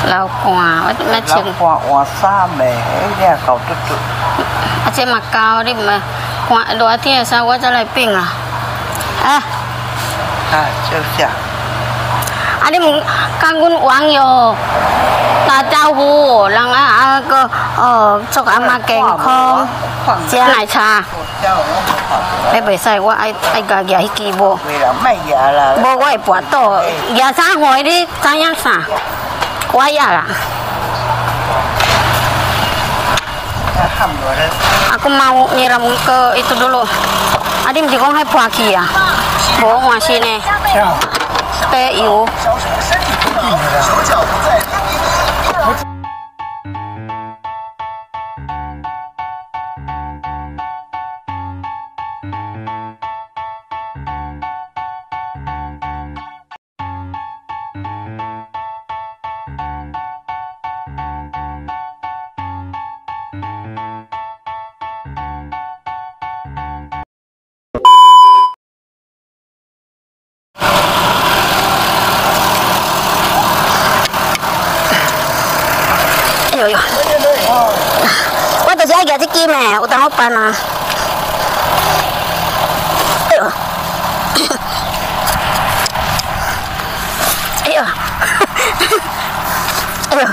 Lau quả mà chừng quả quả sa mẹ nhà cậu chút à trên mặt cao đi mà quả đồ thì sao quá cho lại pin à chưa chả ada kanggun uang yo ta trao hu lang cái cho cả mà kèn không chia này trà để bây giờ qua ai gà gà kỳ bộ bộ quay bỏ tổ gà xã hội đi sao nhá sao quá ya lah aku mau nyiram ke itu dulu adim jikong hai puaki ya bawa masih nih PU yo. Waduh saya gaji kime, utang apa na? Ayo. Ayo. Ayo.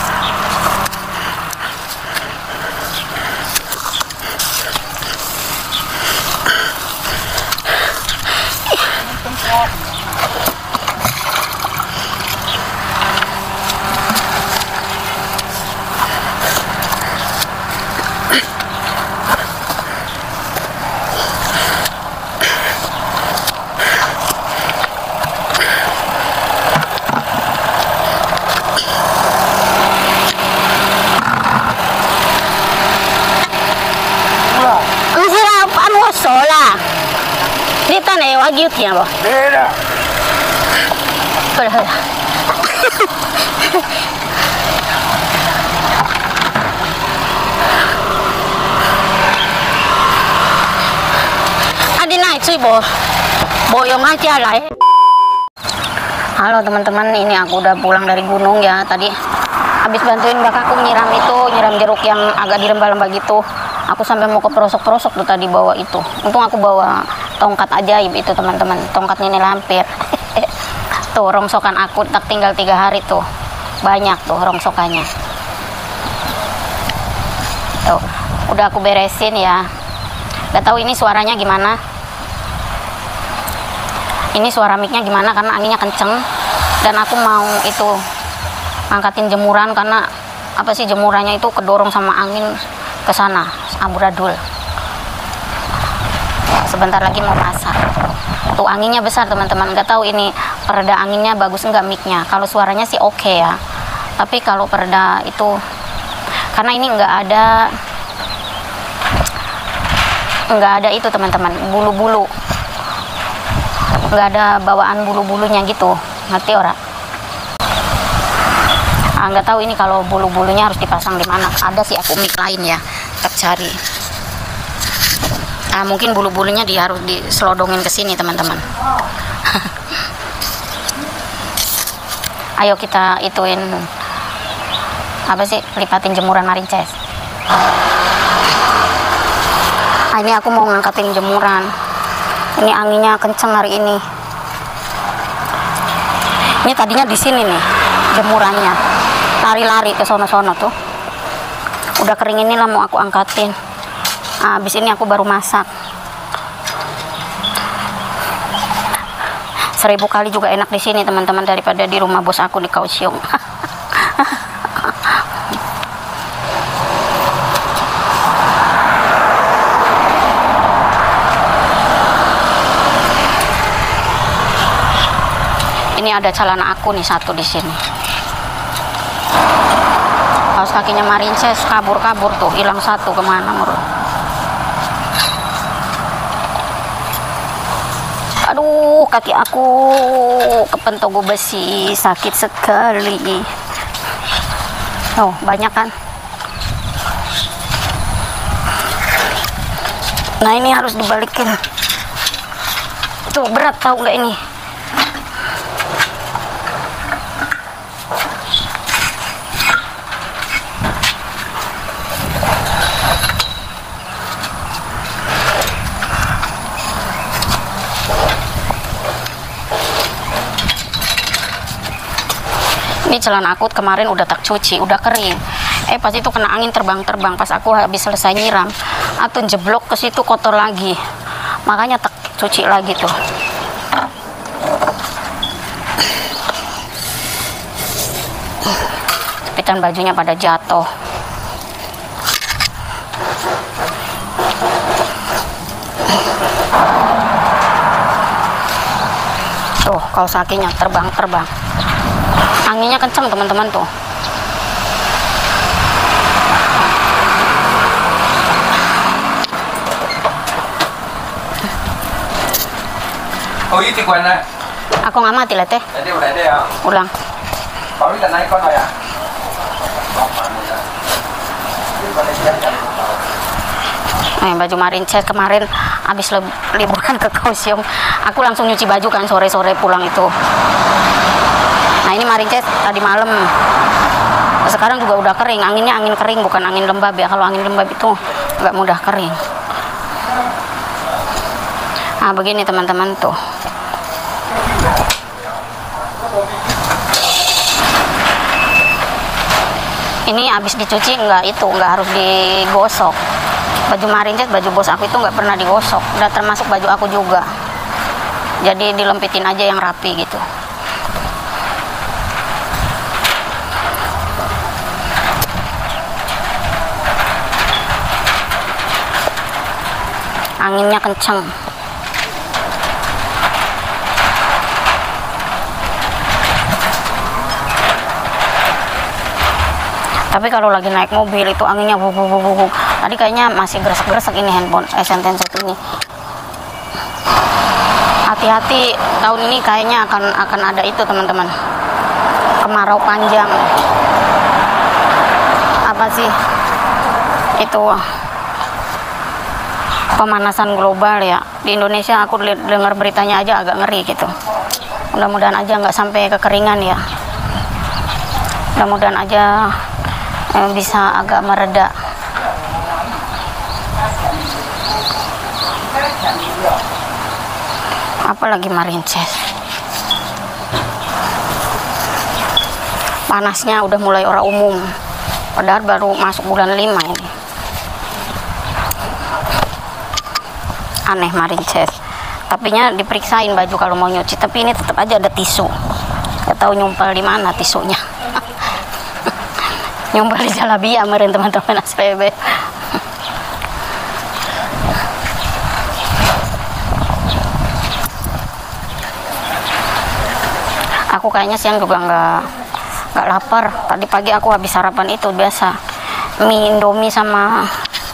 Dito na yung agyut niya ba? Bera! Hala. Adi na itu bo. Boyong aja lah. Halo teman-teman, ini aku udah pulang dari gunung ya. Tadi habis bantuin kakakku nyiram jeruk yang agak dirembah-rembah gitu. Aku sampai mau ke pelosok-pelosok tuh tadi bawa itu. Untung aku bawa tongkat ajaib itu teman-teman, tongkat nenek lampir. Tuh rongsokan aku tak tinggal 3 hari tuh, banyak tuh rongsokannya. Tuh udah aku beresin ya. Gak tahu ini suaranya gimana, ini suara mic-nya gimana karena anginnya kenceng. Dan aku mau itu angkatin jemuran karena apa sih, jemurannya itu kedorong sama angin ke sana, amburadul. Sebentar lagi mau masak. Tuh anginnya besar teman-teman. Nggak tahu ini pereda anginnya bagus nggak mic-nya. Kalau suaranya sih oke ya. Tapi kalau pereda itu, karena ini nggak ada itu teman-teman, bulu-bulu. Nggak ada bawaan bulu-bulunya gitu. Ngerti ora? Nggak tahu ini kalau bulu-bulunya harus dipasang di mana. Ada sih aku mic lain ya, tak cari. Mungkin bulu-bulunya harus diselodongin ke sini teman-teman. Ayo kita ituin apa sih, lipatin jemuran marinces. Ini aku mau ngangkatin jemuran. Ini anginnya kenceng hari ini. Ini tadinya di sini nih jemurannya. Lari-lari ke sono-sono tuh. Udah kering ini lah mau aku angkatin. Habis ini aku baru masak. 1000 kali juga enak di sini teman-teman daripada di rumah bos aku di Kaohsiung. Ini ada celana aku nih satu di sini. Kaos kakinya marinces kabur-kabur tuh, hilang satu kemana menurut. Aduh, kaki aku kepentogo besi, sakit sekali. Oh, banyak kan? Nah, ini harus dibalikin. Tuh, berat tahu nggak ini? Ini celana aku kemarin udah tak cuci, udah kering. Pas itu kena angin terbang-terbang. Pas aku habis selesai nyiram, atau jeblok ke situ kotor lagi. Makanya tak cuci lagi tuh. Jepitan bajunya pada jatuh. Tuh, kaos kakinya terbang-terbang. Anginnya kencang teman-teman tuh. Oh, itu kuana. Aku nggak mati lah teh. Jadi udah ada ya. Ulang. Kau ini naik kau ya. Baju Marincet kemarin habis liburan ke Kaohsiung, aku langsung nyuci baju kan sore-sore pulang itu. Nah ini Marincet tadi malam, sekarang juga udah kering. Anginnya angin kering, bukan angin lembab ya. Kalau angin lembab itu nggak mudah kering. Nah begini teman-teman tuh. Ini habis dicuci nggak harus digosok. Baju Marincet, baju bos aku itu nggak pernah digosok. Udah termasuk baju aku juga. Jadi dilempitin aja yang rapi gitu. Anginnya kenceng. Tapi kalau lagi naik mobil itu anginnya bubu. Tadi kayaknya masih gresek-gresek ini handphone S10 ini. Hati-hati, tahun ini kayaknya akan ada itu teman-teman. Kemarau panjang. Apa sih? Itu pemanasan global ya. Di Indonesia aku dengar beritanya aja agak ngeri gitu. Mudah-mudahan aja nggak sampai kekeringan ya. Mudah-mudahan aja bisa agak mereda. Apalagi Marincet, panasnya udah mulai orang umum, padahal baru masuk bulan 5 ini. Aneh Marincet, tapinya diperiksain baju kalau mau nyuci, tapi ini tetap aja ada tisu. Gak tahu nyumpel di mana tisunya. Nyumpel di Jalabia kemarin teman-teman SPB. Aku kayaknya siang juga nggak lapar. Tadi pagi aku habis sarapan itu biasa mie Indomie sama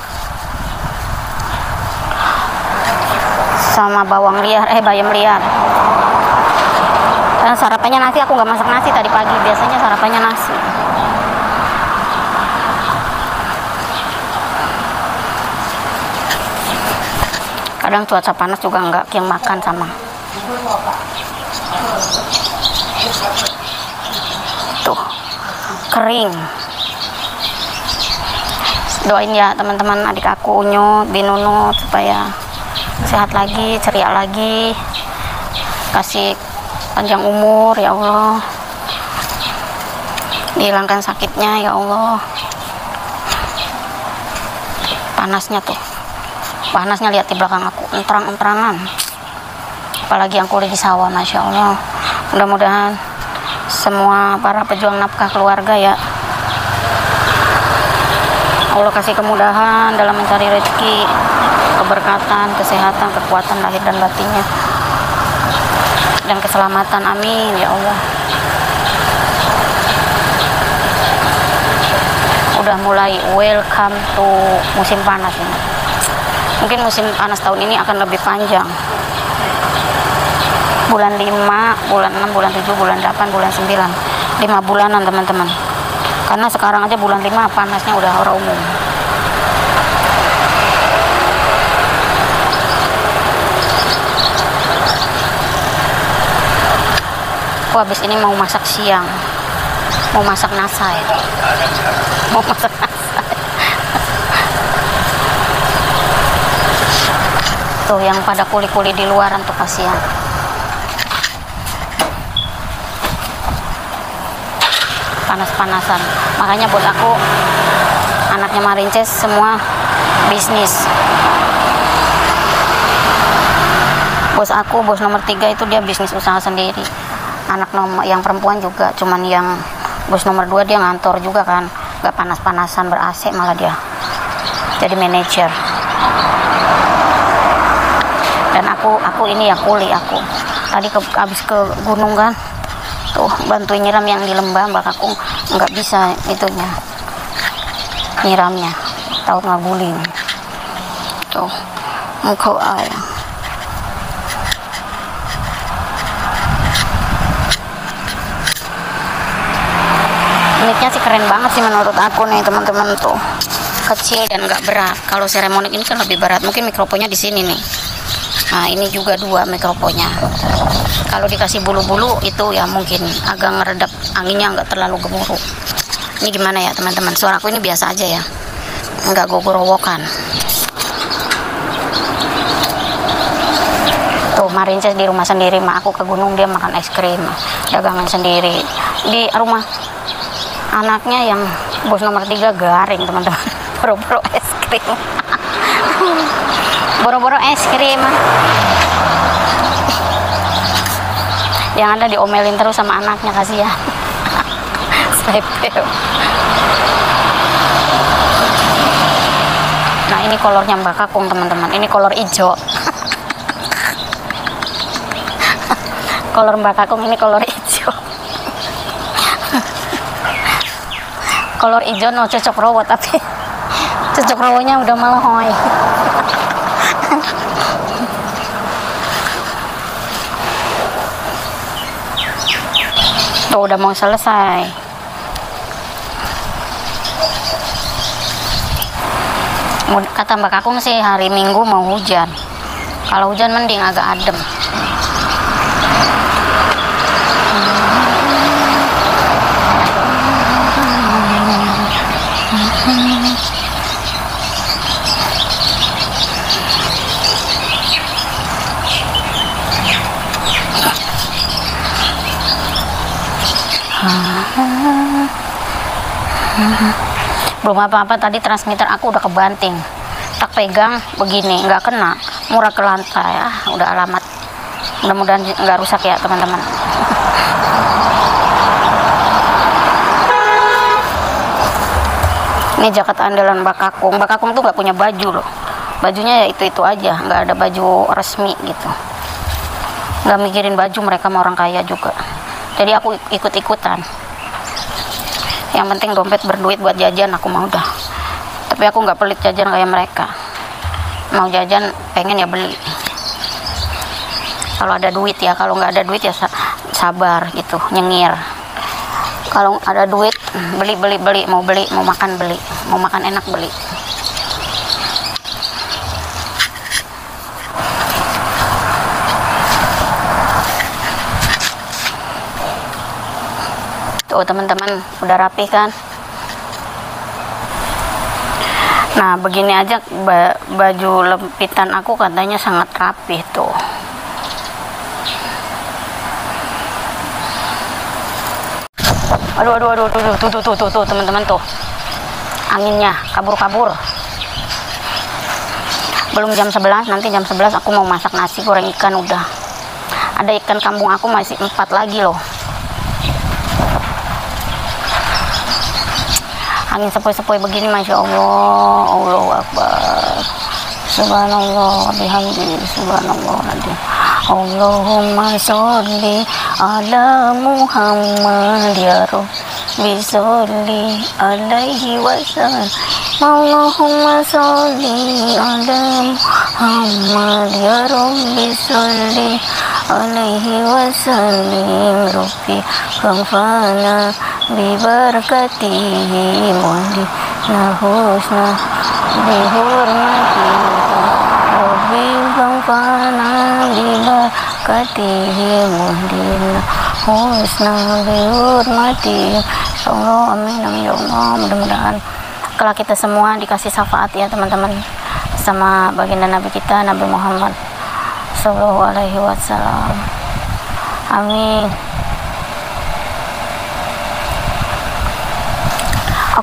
bawang liar, bayam liar. Sarapannya nasi, aku nggak masak nasi tadi pagi. Biasanya sarapannya nasi. Kadang cuaca panas juga nggak yang makan sama. Tuh, kering. Doain ya teman-teman adik aku Unyut, Binunut supaya sehat lagi, ceria lagi. Kasih panjang umur ya Allah. Dihilangkan sakitnya ya Allah. Panasnya tuh. Panasnya lihat di belakang aku, enterang-enterangan. Apalagi yang kuliah di sawah, Masya Allah. Mudah-mudahan semua para pejuang nafkah keluarga ya Allah kasih kemudahan dalam mencari rezeki, keberkatan, kesehatan, kekuatan lahir dan batinnya, dan keselamatan. Amin ya Allah. Udah mulai welcome to musim panas ini. Mungkin musim panas tahun ini akan lebih panjang. Bulan 5, bulan 6, bulan 7, bulan 8, bulan 9. 5 bulanan teman-teman. Karena sekarang aja bulan 5 panasnya udah orang umum. Aku habis ini mau masak siang. Mau masak nasai. Mau masak nasai. Tuh yang pada kuli-kuli di luaran tuh kasihan. panas-panasan. Makanya buat aku anaknya Marinces semua bisnis. Bos aku, bos nomor 3 itu dia bisnis usaha sendiri. Anak nomor yang perempuan juga, cuman yang bos nomor 2 dia ngantor juga kan, gak panas-panasan ber AC, malah dia jadi manajer. Dan aku ini ya kuli aku. Tadi habis ke gunung kan, tuh bantuin nyiram yang di lembah. Mbak aku nggak bisa itunya nyiramnya, tahu nggak guling. Tuh engkau air. Mic-nya sih keren banget sih menurut aku nih teman-teman, tuh kecil dan nggak berat. Kalau Ceremonic ini kan lebih berat, mungkin mikrofonnya di sini nih. Nah ini juga 2 mikrofonnya. Kalau dikasih bulu-bulu itu ya mungkin agak ngeredap anginnya, nggak terlalu gemuruh. Ini gimana ya teman-teman, suaraku ini biasa aja ya, nggak gogorowokan. Tuh Marinces di rumah sendiri, mak aku ke gunung dia makan es krim, dagangan sendiri. Di rumah anaknya yang bos nomor 3 garing teman-teman, boro-boro es krim. Boro-boro es krim. Yang ada diomelin terus sama anaknya, kasihan. Sepel. Nah ini kolornya Mbak Kakung teman-teman, ini kolor hijau. Kolor Mbak Kakung ini kolor hijau. Kolor hijau no cocok rowo, tapi cocok rowonya udah malahoy. Tuh udah mau selesai. Kata Mbak Kakung sih hari Minggu mau hujan. Kalau hujan mending agak adem. Belum apa-apa, tadi transmitter aku udah kebanting, tak pegang begini nggak kena, murah ke lantai. Udah alamat, mudah-mudahan nggak rusak ya teman-teman. Ini jaket andalan Mbak Kakung. Mbak Kakung tuh nggak punya baju loh, bajunya ya itu aja, nggak ada baju resmi gitu, nggak mikirin baju, mereka mau orang kaya juga. Jadi aku ikut-ikutan. Yang penting dompet berduit buat jajan, aku mau dah. Tapi aku nggak pelit jajan kayak mereka. Mau jajan pengen ya beli. Kalau ada duit ya, kalau nggak ada duit ya sabar gitu, nyengir. Kalau ada duit beli, mau makan beli, mau makan enak beli. Tuh teman-teman udah rapi kan. Nah begini aja baju lempitan aku katanya sangat rapi tuh. Aduh tuh teman-teman tuh, anginnya kabur. Belum jam 11, nanti jam 11 aku mau masak nasi goreng ikan. Udah ada ikan kampung aku masih 4 lagi loh. Angin sepoi-sepoi begini, Masya Allah, Allahu Akbar, Subhanallah, bihamdi, Subhanallah, Allahumma sholli ala Muhammad ya Rabbi sholli alaihi wasallam. Allahumma sholli ala Muhammad ya Rabbi sholli alaihi wasallim. Rabbi kafana bibarakatihi mundi nahusna bihurmati Rabbi kafana bibarakatihi mundi nahusna bihurmati. Allah, amin ya Allah. Mudah-mudahan kalau kita semua dikasih syafaat ya teman-teman sama baginda Nabi kita Nabi Muhammad Sallallahu Alaihi Wasallam. Amin.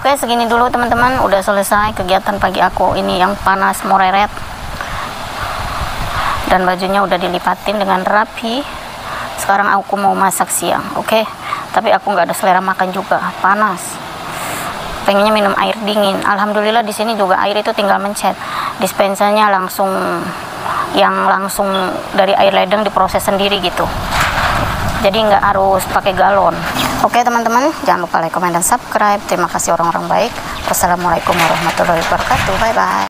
Oke, segini dulu teman-teman, udah selesai kegiatan pagi aku ini yang panas moreret. Dan bajunya udah dilipatin dengan rapi. Sekarang aku mau masak siang, oke? Tapi aku nggak ada selera makan juga, panas. Pengennya minum air dingin. Alhamdulillah di sini juga air itu tinggal mencet. Dispensanya langsung dari air ledeng diproses sendiri gitu. Jadi nggak harus pakai galon. Oke teman-teman, jangan lupa like, comment, dan subscribe. Terima kasih orang-orang baik. Wassalamualaikum warahmatullahi wabarakatuh. Bye bye.